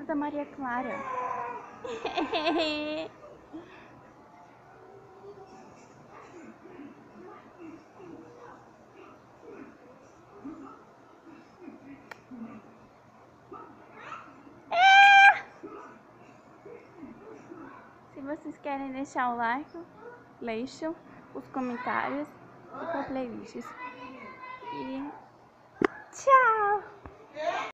da Maria Clara. Se vocês querem deixar o like, deixem os comentários e com playlists. E